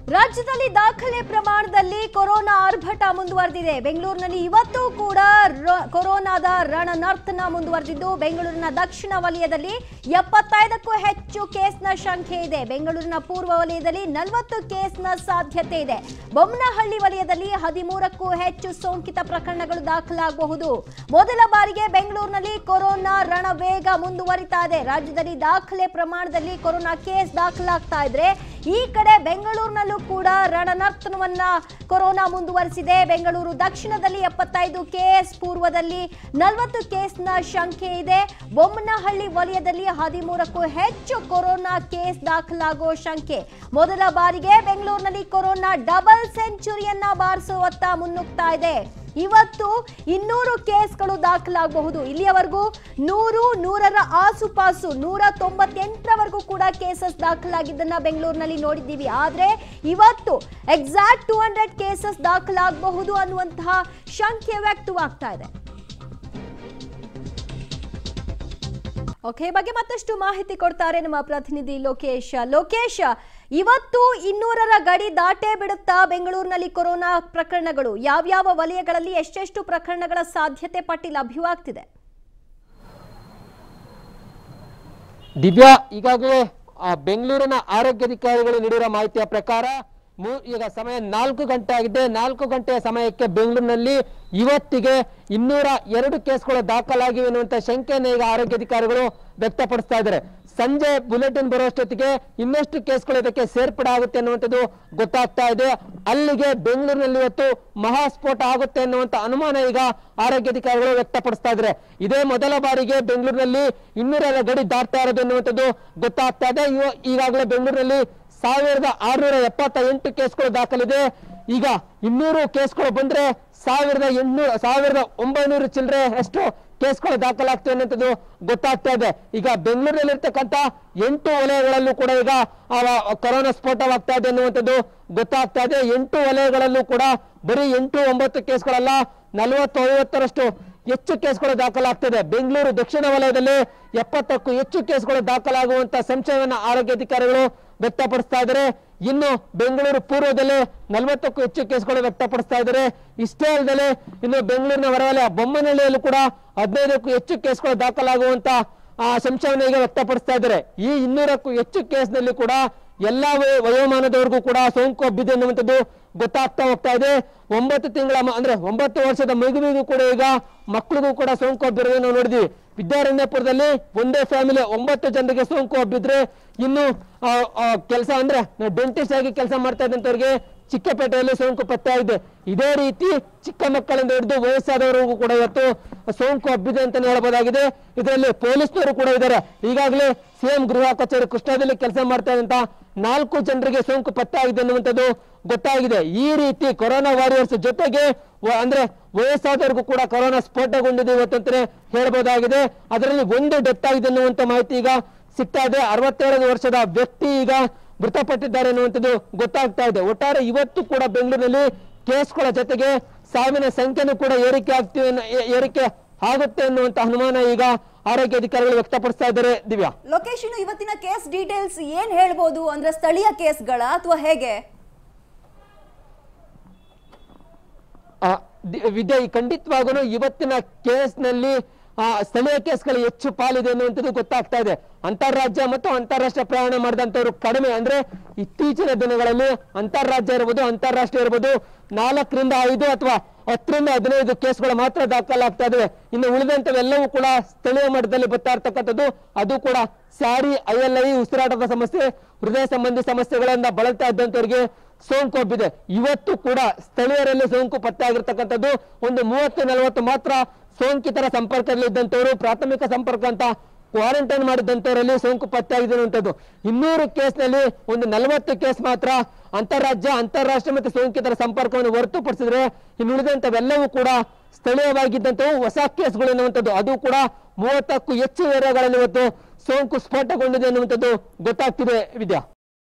ರಾಜ್ಯದಲ್ಲಿ ದಾಖಲೆ ಪ್ರಮಾಣದಲ್ಲಿ ಕೊರೋನಾ ಆರ್ಭಟ ಮುಂದುವರೆದಿದೆ. ಬೆಂಗಳೂರಿನಲ್ಲಿ ಇವತ್ತು ಕೂಡ ಕೊರೋನಾದ ರಣನರ್ತನ ಮುಂದುವರೆದಿದ್ದು, ಬೆಂಗಳೂರಿನ ದಕ್ಷಿಣ ವಲಯದಲ್ಲಿ 75ಕ್ಕೂ ಹೆಚ್ಚು ಕೇಸ್ನ ಸಂಖ್ಯೆ ಇದೆ. ಬೆಂಗಳೂರಿನ ಪೂರ್ವ ವಲಯದಲ್ಲಿ 40 ಕೇಸ್ನ ಸಾಧ್ಯತೆ ಇದೆ. ಬೊಮ್ಮನಹಳ್ಳಿ ವಲಯದಲ್ಲಿ 13ಕ್ಕೂ ಹೆಚ್ಚು ಸೋಂಕಿತ ಪ್ರಕರಣಗಳು ದಾಖಲಾಗಬಹುದು. ಮೊದಲ ಬಾರಿಗೆ ಬೆಂಗಳೂರಿನಲ್ಲಿ ಕೊರೋನಾ ರಣವೇಗ ಮುಂದುವರಿತಾ ಇದೆ. ರಾಜ್ಯದಲ್ಲಿ ದಾಖಲೆ ಪ್ರಮಾಣದಲ್ಲಿ ಕೊರೋನಾ ಕೇಸ್ ದಾಖಲಾಗ್ತಾ ಇದ್ರೆ, ಈ ಕಡೆ ಬೆಂಗಳೂರಿನಲ್ಲೂ ಕೂಡ ರಣನರ್ತನವನ್ನ ಕೊರೋನಾ ಮುಂದುವರಿಸಿದೆ. ಬೆಂಗಳೂರು ದಕ್ಷಿಣದಲ್ಲಿ 75 ಕೇಸ್, ಪೂರ್ವದಲ್ಲಿ 40 ಕೇಸ್ನ ಸಂಖ್ಯೆ ಇದೆ. ಬೊಮ್ಮನಹಳ್ಳಿ ವಲಯದಲ್ಲಿ 13ಕ್ಕೂ ಹೆಚ್ಚು ಕೊರೋನಾ ಕೇಸ್ ದಾಖಲಾಗೋ ಸಂಖ್ಯೆ. ಮೊದಲ ಬಾರಿಗೆ ಬೆಂಗಳೂರಿನಲ್ಲಿ ಕೊರೋನಾ ಡಬಲ್ ಸೆಂಚುರಿಯನ್ನ ಬಾರಿಸುವತ್ತ ಮುನ್ನುಗ್ತಾ ಇದೆ. ಇವತ್ತು 200 ಕೇಸ್ಗಳು ದಾಖಲಾಗಬಹುದು. ಇಲ್ಲಿಯವರೆಗೂ 100ರ ಆಸುಪಾಸು 198ರವರೆಗೂ ಕೂಡ ಕೇಸಸ್ ದಾಖಲಾಗಿದ್ದನ್ನ ಬೆಂಗಳೂರಿನಲ್ಲಿ ನೋಡಿದ್ದೀವಿ. ಆದ್ರೆ ಇವತ್ತು ಎಕ್ಸಾಕ್ಟ್ 200 ಕೇಸಸ್ ದಾಖಲಾಗಬಹುದು ಅನ್ನುವಂತಹ ಶಂಕೆ ವ್ಯಕ್ತವಾಗ್ತಾ ಇದೆ. ಓಕೆ, ಬಗ್ಗೆ ಮತ್ತಷ್ಟು ಮಾಹಿತಿ ಕೊಡ್ತಾರೆ ನಮ್ಮ ಪ್ರತಿನಿಧಿ ಲೋಕೇಶ್. ಇವತ್ತು 200ರ ಗಡಿ ದಾಟೇ ಬಿಡುತ್ತಾ ಬೆಂಗಳೂರಿನಲ್ಲಿ ಕೊರೋನಾ ಪ್ರಕರಣಗಳು? ಯಾವ್ಯಾವ ವಲಯಗಳಲ್ಲಿ ಎಷ್ಟೆಷ್ಟು ಪ್ರಕರಣಗಳ ಸಾಧ್ಯತೆ ಪಟ್ಟಿ ಲಭ್ಯವಾಗ್ತಿದೆ? ದಿವ್ಯಾ, ಈಗಾಗಲೇ ಬೆಂಗಳೂರಿನ ಆರೋಗ್ಯಾಧಿಕಾರಿಗಳು ನೀಡಿರುವ ಮಾಹಿತಿಯ ಪ್ರಕಾರ ಈಗ ಸಮಯ 4 ಗಂಟೆ ಆಗಿದೆ. 4 ಗಂಟೆಯ ಸಮಯಕ್ಕೆ ಬೆಂಗಳೂರಿನಲ್ಲಿ ಇವತ್ತಿಗೆ 202 ಕೇಸ್ಗಳು ದಾಖಲಾಗಿವೆ ಎನ್ನುವಂತ ಶಂಕೆಯನ್ನು ಈಗ ಆರೋಗ್ಯಾಧಿಕಾರಿಗಳು ವ್ಯಕ್ತಪಡಿಸ್ತಾ ಇದ್ದಾರೆ. ಸಂಜೆ ಬುಲೆಟಿನ್ ಬರುವಷ್ಟೊತ್ತಿಗೆ ಇನ್ನಷ್ಟು ಕೇಸ್ಗಳು ಇದಕ್ಕೆ ಸೇರ್ಪಡೆ ಆಗುತ್ತೆ ಅನ್ನುವಂಥದ್ದು ಗೊತ್ತಾಗ್ತಾ ಇದೆ. ಅಲ್ಲಿಗೆ ಬೆಂಗಳೂರಿನಲ್ಲಿ ಇವತ್ತು ಮಹಾಸ್ಫೋಟ ಆಗುತ್ತೆ ಅನ್ನುವಂತ ಅನುಮಾನ ಈಗ ಆರೋಗ್ಯಾಧಿಕಾರಿಗಳು ವ್ಯಕ್ತಪಡಿಸ್ತಾ ಇದ್ದಾರೆ. ಇದೇ ಮೊದಲ ಬಾರಿಗೆ ಬೆಂಗಳೂರಿನಲ್ಲಿ 200ರ ಗಡಿ ದಾಟ್ತಾ ಇರೋದು ಅನ್ನುವಂಥದ್ದು ಗೊತ್ತಾಗ್ತಾ ಇದೆ. ಈಗಾಗಲೇ ಬೆಂಗಳೂರಿನಲ್ಲಿ 1678 ಕೇಸ್ಗಳು ದಾಖಲಿದೆ. ಈಗ 200 ಕೇಸ್ಗಳು ಬಂದ್ರೆ 1900 ಚಿಲ್ಲರೆ ಎಷ್ಟು ಕೇಸ್ಗಳು ದಾಖಲಾಗ್ತವೆ ಅನ್ನೋದು ಗೊತ್ತಾಗ್ತಾ ಇದೆ. ಈಗ ಬೆಂಗಳೂರಿನಲ್ಲಿರ್ತಕ್ಕಂಥ 8 ವಲಯಗಳಲ್ಲೂ ಕೂಡ ಈಗ ಕೊರೋನಾ ಸ್ಫೋಟವಾಗ್ತಾ ಇದೆ ಅನ್ನುವಂಥದ್ದು ಗೊತ್ತಾಗ್ತಾ ಇದೆ. 8 ವಲಯಗಳಲ್ಲೂ ಕೂಡ ಬರೀ 8-9 ಕೇಸ್ಗಳಲ್ಲ, 40-50ರಷ್ಟು ಹೆಚ್ಚು ಕೇಸ್ಗಳು ದಾಖಲಾಗ್ತದೆ. ಬೆಂಗಳೂರು ದಕ್ಷಿಣ ವಲಯದಲ್ಲಿ 70ಕ್ಕೂ ಹೆಚ್ಚು ಕೇಸ್ಗಳು ದಾಖಲಾಗುವಂತ ಸಂಶಯವನ್ನ ಆರೋಗ್ಯಾಧಿಕಾರಿಗಳು ವ್ಯಕ್ತಪಡಿಸ್ತಾ ಇದ್ದಾರೆ. ಇನ್ನು ಬೆಂಗಳೂರು ಪೂರ್ವದಲ್ಲಿ 40ಕ್ಕೂ ಹೆಚ್ಚು ಕೇಸ್ಗಳು ವ್ಯಕ್ತಪಡಿಸ್ತಾ ಇದ್ದಾರೆ. ಇಷ್ಟೇ ಅಲ್ಲದೆ ಇನ್ನು ಬೆಂಗಳೂರಿನ ಹೊರವಲಯ ಬೊಮ್ಮನಹಳ್ಳಿಯಲ್ಲೂ ಕೂಡ 15ಕ್ಕೂ ಹೆಚ್ಚು ಕೇಸ್ಗಳು ದಾಖಲಾಗುವಂತ ಸಂಶಯವನ್ನು ಈಗ ವ್ಯಕ್ತಪಡಿಸ್ತಾ ಇದ್ದಾರೆ. ಈ 200ಕ್ಕೂ ಹೆಚ್ಚು ಕೇಸ್ನಲ್ಲಿ ಕೂಡ ಎಲ್ಲಾ ವಯೋಮಾನದವರೆಗೂ ಕೂಡ ಸೋಂಕು ಹಬ್ಬಿದೆ ಅನ್ನುವಂಥದ್ದು ಗೊತ್ತಾಗ್ತಾ ಹೋಗ್ತಾ ಇದೆ. 9 ತಿಂಗಳ ಅಂದ್ರೆ 9 ವರ್ಷದ ಮಗುವಿಗೂ ಕೂಡ ಈಗ ಮಕ್ಕಳಿಗೂ ಕೂಡ ಸೋಂಕು ಹಬ್ಬಿರೋದು ನಾವು ನೋಡಿದ್ವಿ. ವಿದ್ಯಾರಣ್ಯಪುರದಲ್ಲಿ ಒಂದೇ ಫ್ಯಾಮಿಲಿ 9 ಜನರಿಗೆ ಸೋಂಕು ಹಬ್ಬಿದ್ರೆ, ಇನ್ನು ಕೆಲಸ ಅಂದ್ರೆ ಡೆಂಟಿಸ್ಟ್ ಆಗಿ ಕೆಲಸ ಮಾಡ್ತಾ ಇದ್ದಂತವ್ರಿಗೆ ಚಿಕ್ಕಪೇಟೆಯಲ್ಲಿ ಸೋಂಕು ಪತ್ತೆ ಆಗಿದೆ. ಇದೇ ರೀತಿ ಚಿಕ್ಕ ಮಕ್ಕಳಿಂದ ಹಿಡಿದು ವಯಸ್ಸಾದವರಿಗೂ ಕೂಡ ಇವತ್ತು ಸೋಂಕು ಹಬ್ಬಿದೆ ಅಂತ ಹೇಳಬಹುದಾಗಿದೆ. ಇದರಲ್ಲಿ ಪೊಲೀಸ್ನವರು ಕೂಡ ಇದ್ದಾರೆ. ಈಗಾಗಲೇ ಸಿಎಂ ಗೃಹ ಕಚೇರಿ ಕೃಷ್ಣಾದಲ್ಲಿ ಕೆಲಸ ಮಾಡ್ತಾ ಇದ್ದಂತ 4 ಜನರಿಗೆ ಸೋಂಕು ಪತ್ತೆ ಆಗಿದೆ ಅನ್ನುವಂಥದ್ದು ಗೊತ್ತಾಗಿದೆ. ಈ ರೀತಿ ಕೊರೋನಾ ವಾರಿಯರ್ಸ್ ಜೊತೆಗೆ ಅಂದ್ರೆ ವಯಸ್ಸಾದವರಿಗೂ ಕೂಡ ಕೊರೋನಾ ಸ್ಫೋಟಗೊಂಡಿದೆ ಇವತ್ತು ಅಂತಾನೆ ಹೇಳಬಹುದಾಗಿದೆ. ಅದರಲ್ಲಿ 1 ಡೆತ್ ಆಗಿದೆ ಅನ್ನುವಂತ ಮಾಹಿತಿ ಈಗ ಸಿಗ್ತಾ ಇದೆ. 67 ವರ್ಷದ ವ್ಯಕ್ತಿ ಈಗ ಮೃತಪಟ್ಟಿದ್ದಾರೆ ಅನ್ನುವಂಥದ್ದು ಗೊತ್ತಾಗ್ತಾ ಇದೆ. ಒಟ್ಟಾರೆ ಇವತ್ತು ಕೂಡ ಬೆಂಗಳೂರಿನಲ್ಲಿ ಕೇಸ್ಗಳ ಜೊತೆಗೆ ಸಾವಿನ ಸಂಖ್ಯೆನೂ ಕೂಡ ಏರಿಕೆ ಆಗುತ್ತೆ ಅನ್ನುವಂತ ಅನುಮಾನ ಈಗ ಆರೋಗ್ಯಾಧಿಕಾರಿಗಳು ವ್ಯಕ್ತಪಡಿಸ್ತಾ ಇದ್ದಾರೆ. ದಿವ್ಯಾ, ಲೊಕೇಶನ್ ಇವತ್ತಿನ ಕೇಸ್ ಡೀಟೇಲ್ಸ್ ಏನ್ ಹೇಳ್ಬೋದು? ಅಂದ್ರೆ ಸ್ಥಳೀಯ ಕೇಸ್ಗಳ ಅಥವಾ ಹೇಗೆ? ವಿದ್ಯಾ, ಖಂಡಿತವಾಗೂ ಇವತ್ತಿನ ಕೇಸ್ನಲ್ಲಿ ಸ್ಥಳೀಯ ಕೇಸ್ಗಳು ಹೆಚ್ಚು ಪಾಲಿದೆ ಅನ್ನುವಂಥದ್ದು ಗೊತ್ತಾಗ್ತಾ ಇದೆ. ಅಂತಾರಾಜ್ಯ ಮತ್ತು ಅಂತಾರಾಷ್ಟ್ರೀಯ ಪ್ರಯಾಣ ಮಾಡಿದಂತವ್ರು ಕಡಿಮೆ. ಅಂದ್ರೆ ಇತ್ತೀಚಿನ ದಿನಗಳಲ್ಲಿ ಅಂತಾರಾಜ್ಯ ಇರ್ಬೋದು, ಅಂತಾರಾಷ್ಟ್ರೀಯ ಇರ್ಬೋದು, 4ರಿಂದ 5 ಅಥವಾ 10ರಿಂದ 15 ಕೇಸ್ಗಳು ಮಾತ್ರ ದಾಖಲಾಗ್ತಾ ಇದಾವೆ. ಇನ್ನು ಉಳಿದಂತವೆಲ್ಲವೂ ಕೂಡ ಸ್ಥಳೀಯ ಮಟ್ಟದಲ್ಲಿ ಬರ್ತಾ ಇರ್ತಕ್ಕಂಥದ್ದು. ಅದು ಕೂಡ ಸ್ಯಾರಿ, ILI, ಉಸಿರಾಟದ ಸಮಸ್ಯೆ, ಹೃದಯ ಸಂಬಂಧಿ ಸಮಸ್ಯೆಗಳಿಂದ ಬಳಲ್ತಾ ಇದ್ದಂತವರಿಗೆ ಸೋಂಕು ಹಬ್ಬಿದೆ. ಇವತ್ತು ಕೂಡ ಸ್ಥಳೀಯರಲ್ಲಿ ಸೋಂಕು ಪತ್ತೆ ಆಗಿರ್ತಕ್ಕಂಥದ್ದು ಒಂದು 30-40 ಮಾತ್ರ ಸೋಂಕಿತರ ಸಂಪರ್ಕದಲ್ಲಿ ಇದ್ದಂತವರು, ಪ್ರಾಥಮಿಕ ಸಂಪರ್ಕ ಅಂತ ಕ್ವಾರಂಟೈನ್ ಮಾಡಿದಂತವರಲ್ಲಿ ಸೋಂಕು ಪತ್ತೆ ಆಗಿದೆ ಅನ್ನುವಂಥದ್ದು. 200 ಕೇಸ್ನಲ್ಲಿ ಒಂದು 40 ಕೇಸ್ ಮಾತ್ರ ಅಂತಾರಾಜ್ಯ, ಅಂತಾರಾಷ್ಟ್ರೀಯ ಮತ್ತು ಸೋಂಕಿತರ ಸಂಪರ್ಕವನ್ನು ಹೊರತುಪಡಿಸಿದ್ರೆ ಇನ್ನು ಉಳಿದಂತವೆಲ್ಲವೂ ಕೂಡ ಸ್ಥಳೀಯವಾಗಿದ್ದಂಥವು ಹೊಸ ಕೇಸ್ಗಳು ಎನ್ನುವಂಥದ್ದು. ಅದು ಕೂಡ 30ಕ್ಕೂ ಹೆಚ್ಚು ಏರಿಯಾಗಳಲ್ಲಿ ಇವತ್ತು ಸೋಂಕು ಸ್ಫೋಟಗೊಂಡಿದೆ ಅನ್ನುವಂಥದ್ದು ಗೊತ್ತಾಗ್ತಿದೆ. ವಿದ್ಯಾ.